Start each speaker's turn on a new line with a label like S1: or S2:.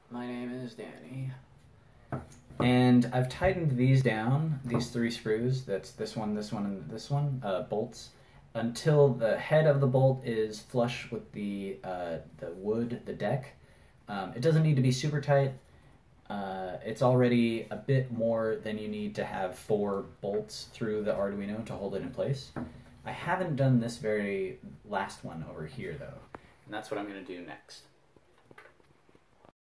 S1: My name is Danny. And I've tightened these down, these 3 screws, that's this one, and this one, bolts, until the head of the bolt is flush with the wood, the deck. It doesn't need to be super tight. It's already a bit more than you need to have 4 bolts through the Arduino to hold it in place. I haven't done this very last one over here though, and that's what I'm going to do next.